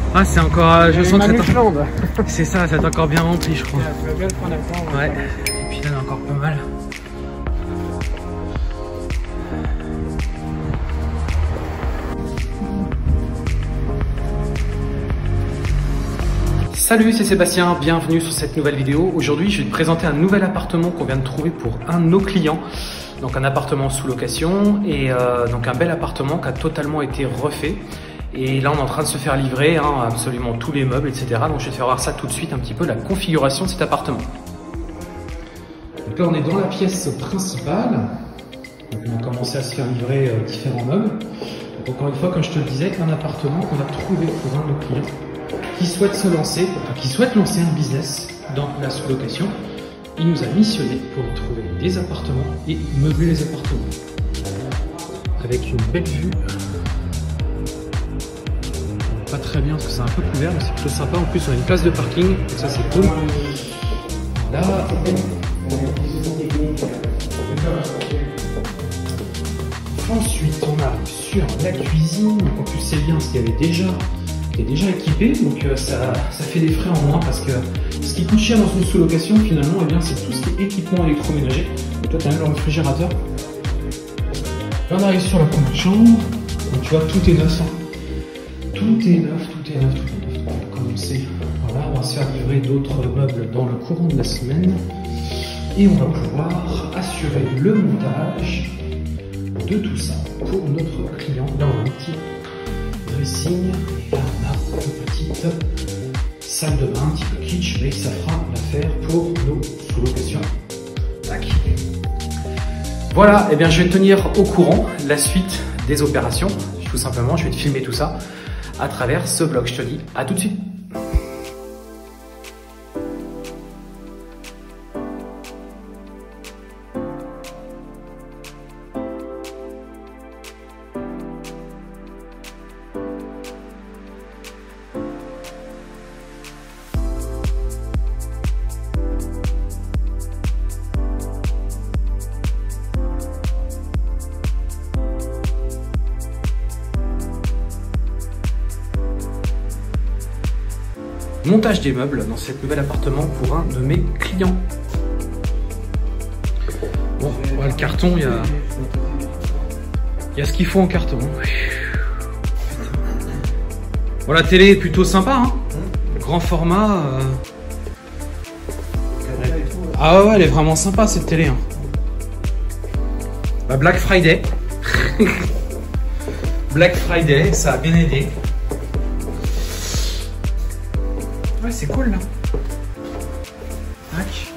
Ah, c'est encore. Je sens que Manuflande. c'est ça, c'est encore bien rempli, je crois. Tu vas bien le prendre à temps. Ouais. Et puis là, il y en a encore pas mal. Salut, c'est Sébastien, bienvenue sur cette nouvelle vidéo. Aujourd'hui, je vais te présenter un nouvel appartement qu'on vient de trouver pour un de nos clients. Donc un appartement sous location et donc un bel appartement qui a totalement été refait. Et là, on est en train de se faire livrer absolument tous les meubles, etc. Donc je vais te faire voir ça tout de suite, un petit peu la configuration de cet appartement. Donc là, on est dans la pièce principale. Donc on a commencé à se faire livrer différents meubles. Donc encore une fois, comme je te le disais, un appartement qu'on a trouvé pour un de nos clients qui souhaite se lancer, qui souhaite lancer un business dans la sous-location. Il nous a missionné pour lui trouver des appartements et meubler les appartements. Avec une belle vue. Pas très bien parce que c'est un peu couvert, mais c'est plutôt sympa. En plus, on a une place de parking, donc ça c'est cool. Là, ensuite, on arrive sur la cuisine. Donc en plus, c'est bien parce qu'elle est déjà équipé, donc ça fait des frais en moins parce que ce qui coûte cher dans une sous-location finalement, eh bien, c'est tout ce qui est équipement électroménager. Et toi tu as même le réfrigérateur. Là on arrive sur la première chambre, donc tu vois tout est neuf. Tout est neuf. On va commencer, voilà, on va se faire livrer d'autres meubles dans le courant de la semaine et on va pouvoir assurer le montage de tout ça pour notre client. Là on a un petit dressing, et là on a une petite salle de bain, un petit peu kitsch, mais ça fera l'affaire pour nos sous-locations. Tac. Voilà, et bien je vais te tenir au courant la suite des opérations. Tout simplement, je vais te filmer tout ça à travers ce vlog. Je te dis à tout de suite. Montage des meubles dans cet nouvel appartement pour un de mes clients. Bon, le carton, il y a ce qu'il faut en carton. Bon, la télé est plutôt sympa, hein. Grand format. Ah ouais, elle est vraiment sympa cette télé. Hein. Bah, Black Friday. Black Friday, ça a bien aidé. Ouais, c'est cool là. Tac.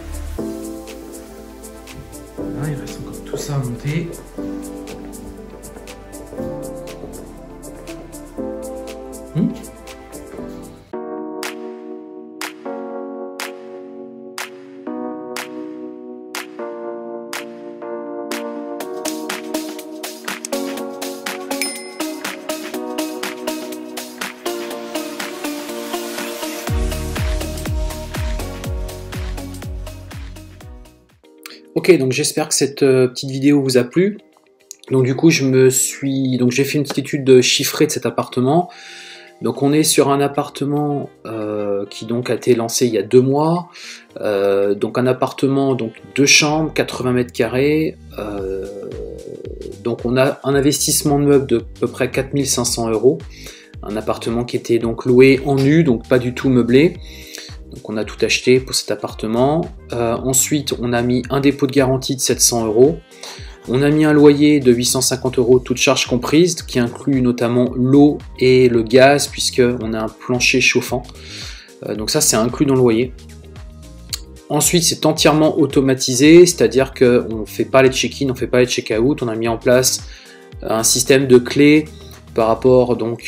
Là, il reste encore tout ça à monter. Ok, donc j'espère que cette petite vidéo vous a plu. Donc du coup, j'ai fait une petite étude chiffrée de cet appartement. Donc on est sur un appartement qui donc a été lancé il y a 2 mois. Donc un appartement, donc 2 chambres, 80 mètres carrés. Donc on a un investissement de meubles de à peu près 4 500 €. Un appartement qui était donc loué en nu, donc pas du tout meublé. Donc on a tout acheté pour cet appartement. Ensuite, on a mis un dépôt de garantie de 700 €. On a mis un loyer de 850 €, toutes charges comprises, qui inclut notamment l'eau et le gaz, puisqu'on a un plancher chauffant. Donc ça, c'est inclus dans le loyer. Ensuite, c'est entièrement automatisé, c'est-à-dire qu'on ne fait pas les check-in, on ne fait pas les check-out. On a mis en place un système de clés par rapport donc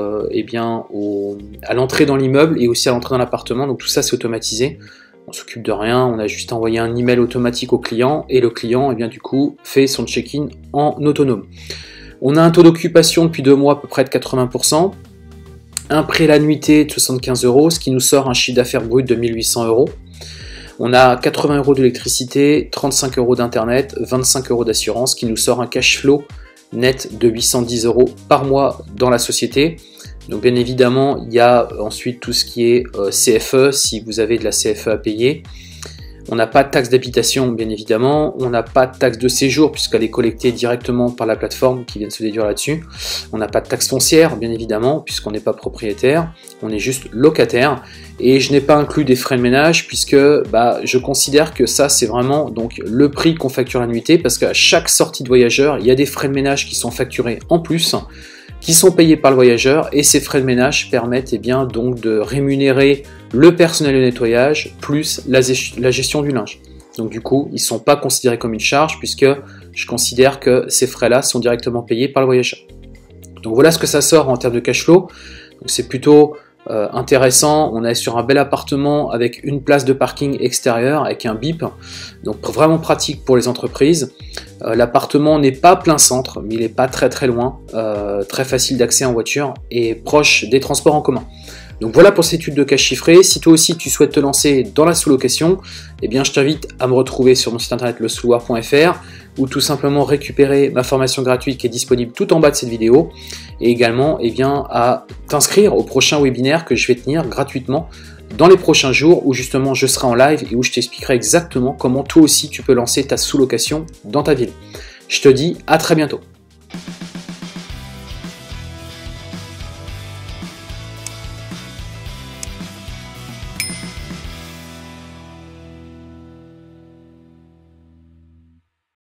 à l'entrée dans l'immeuble et aussi à l'entrée dans l'appartement. Donc tout ça c'est automatisé, on s'occupe de rien, on a juste envoyé un email automatique au client et le client du coup fait son check-in en autonome. On a un taux d'occupation depuis 2 mois à peu près de 80%, un prêt l'annuité de 75 €, ce qui nous sort un chiffre d'affaires brut de 1800 €. On a 80 € d'électricité, 35 € d'internet, 25 € d'assurance, qui nous sort un cash flow net de 810 € par mois dans la société, Donc bien évidemment, il y a ensuite tout ce qui est CFE, si vous avez de la CFE à payer. On n'a pas de taxe d'habitation, bien évidemment. On n'a pas de taxe de séjour, puisqu'elle est collectée directement par la plateforme qui vient de se déduire là-dessus. On n'a pas de taxe foncière, bien évidemment, puisqu'on n'est pas propriétaire. On est juste locataire. Et je n'ai pas inclus des frais de ménage, puisque je considère que ça, c'est vraiment donc, le prix qu'on facture à l'annuité, parce qu'à chaque sortie de voyageur, il y a des frais de ménage qui sont facturés en plus, qui sont payés par le voyageur, et ces frais de ménage permettent donc de rémunérer le personnel de nettoyage plus la gestion du linge. Donc du coup, ils ne sont pas considérés comme une charge puisque je considère que ces frais-là sont directement payés par le voyageur. Donc voilà ce que ça sort en termes de cash flow. C'est plutôt intéressant. On est sur un bel appartement avec une place de parking extérieure avec un bip. Donc vraiment pratique pour les entreprises. L'appartement n'est pas plein centre, mais il n'est pas très loin. Très facile d'accès en voiture et proche des transports en commun. Donc voilà pour cette étude de cas chiffré. Si toi aussi tu souhaites te lancer dans la sous-location, eh bien je t'invite à me retrouver sur mon site internet lesouloir.fr ou tout simplement récupérer ma formation gratuite qui est disponible tout en bas de cette vidéo et également à t'inscrire au prochain webinaire que je vais tenir gratuitement dans les prochains jours où justement je serai en live et où je t'expliquerai exactement comment toi aussi tu peux lancer ta sous-location dans ta ville. Je te dis à très bientôt.